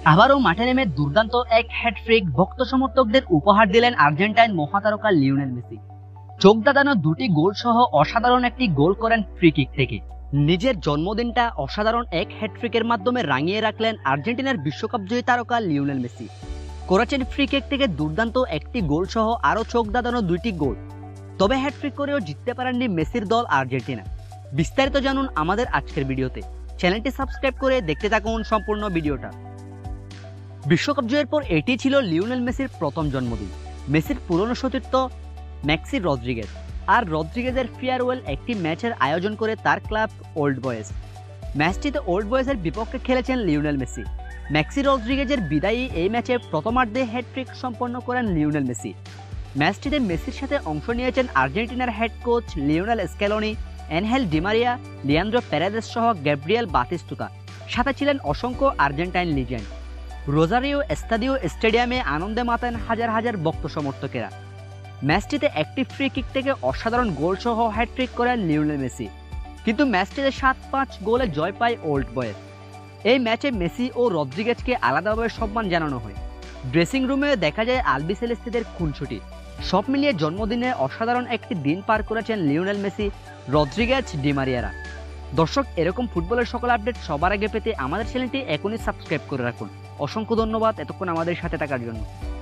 আবারও মাঠে নেমে দুর্দান্ত এক হ্যাটট্রিক ভক্ত সমর্থকদের উপহার দিলেন আর্জেন্টাইন মহাতারকা লিওনেল মেসি। চোখ ধাঁধানো দুটি গোল সহ অসাধারণ একটি গোল করেন ফ্রি কিক থেকে। নিজের জন্মদিনটা অসাধারণ এক হ্যাটট্রিকের মাধ্যমে রাঙিয়ে রাখলেন আর্জেন্টিনার বিশ্বকাপ জয়ী তারকা লিওনেল মেসি। করেছেন ফ্রি কিক থেকে দুর্দান্ত একটি গোল সহ আরও চোখ ধাঁধানো দুইটি গোল। তবে হ্যাটট্রিক করেও জিততে পারেননি মেসির দল আর্জেন্টিনা। বিস্তারিত জানুন আমাদের আজকের ভিডিওতে। চ্যানেলটি সাবস্ক্রাইব করে দেখতে থাকুন সম্পূর্ণ ভিডিওটা। বিশ্বকাপ জয়ের পর এটি ছিল লিওনেল মেসির প্রথম জন্মদিন। মেসির পুরনো সতীর্থ ম্যাক্সি রদ্রিগেজ আর রদ্রিগেজের ফেয়ারওয়েল একটি ম্যাচের আয়োজন করে তার ক্লাব ওল্ড বয়েজ। ম্যাচটিতে ওল্ড বয়েজের বিপক্ষে খেলেছেন লিওনেল মেসি। ম্যাক্সি রদ্রিগেজের বিদায়ী এই ম্যাচে প্রথমার্ধে হ্যাটট্রিক সম্পন্ন করেন লিওনেল মেসি। ম্যাচটিতে মেসির সাথে অংশ নিয়েছেন আর্জেন্টিনার head coach Lionel Scaloni, Angel Di Maria, Leandro Paredes সহ গ্যাব্রিয়েল বাতিস্তুতা। সাথে ছিলেন অসংখ্য আর্জেন্টাইন লিজেন্ড। রোজারিও স্টেডিয়ামে আনন্দে মাতেন হাজার হাজার ভক্ত সমর্থকেরা। ম্যাচটিতে একটি ফ্রি কিক থেকে অসাধারণ গোল সহ হ্যাটট্রিক করেন লিওনেল মেসি। কিন্তু ম্যাচটিতে 7-5 গোলে জয় পায় ওল্ড বয়েজ। এই ম্যাচে মেসি ও রদ্রিগেজকে আলাদাভাবে সম্মান জানানো হয়। ড্রেসিং রুমে দেখা যায় আলবিসেলেস্তেদের খুনসুটি। সব মিলিয়ে জন্মদিনে অসাধারণ একটি দিন পার করেছেন লিওনেল মেসি, রদ্রিগেজ, ডিমারিয়ারা। দর্শক, এরকম ফুটবলের সকল আপডেট সবার আগে পেতে আমাদের চ্যানেলটি এখনই সাবস্ক্রাইব করে রাখুন। অসংখ্য ধন্যবাদ এতক্ষণ আমাদের সাথে থাকার জন্য।